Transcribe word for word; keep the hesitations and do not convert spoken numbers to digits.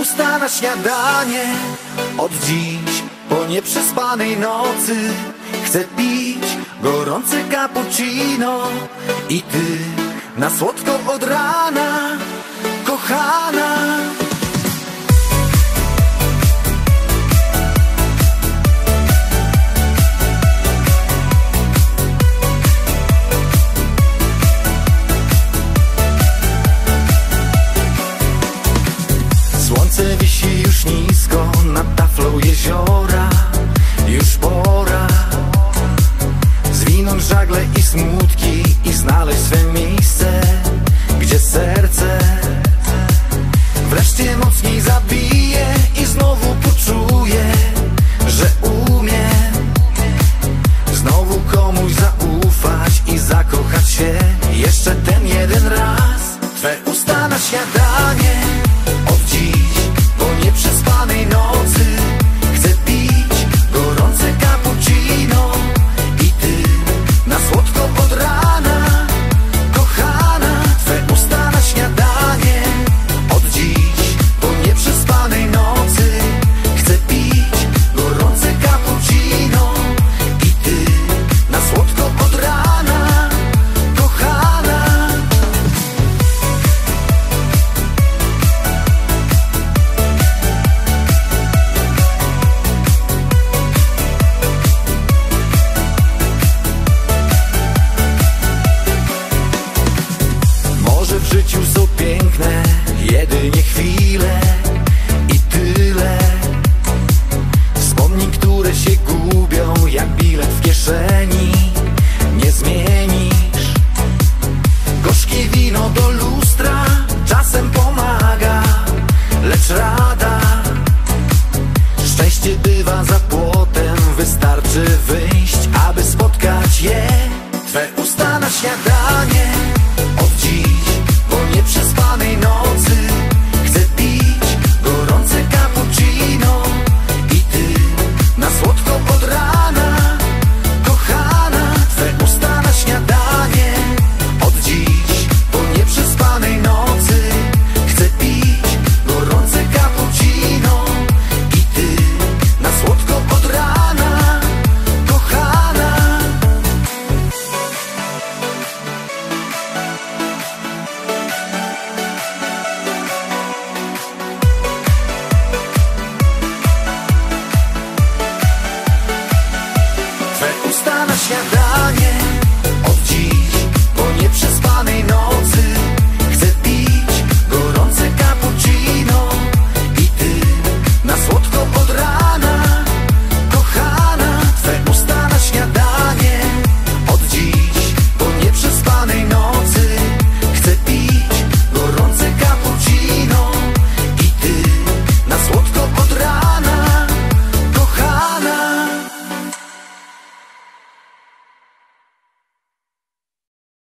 usta na śniadanie. Od dziś po nieprzespanej nocy chcę pić gorące cappuccino. I ty na słodko od rana, kochana. Słońce wisi już nisko nad taflą jeziora. Już pora zwinąć żagle i smutki i znaleźć swe miejsce, gdzie serce wreszcie mocniej zabije i znowu poczuję, że umiem znowu komuś zaufać i zakochać się jeszcze ten jeden raz. Twe usta na śniadanie. Od dziś po nieprzespanej nocy chcę pić gorące cappuccino. I ty na słodko od rana, kochana. Twe usta na śniadanie. Od dziś po nieprzespanej nocy chcę pić gorące cappuccino. I ty na słodko od rana, kochana. Może w życiu są piękne jedynie chwile i tyle. Wspomnień, które się gubią jak bilet w kieszeni. Nie zmienisz. Gorzkie wino do lustra czasem pomaga, lecz rada. Szczęście bywa za płotem, wystarczy wyjść, aby spotkać je. Twe usta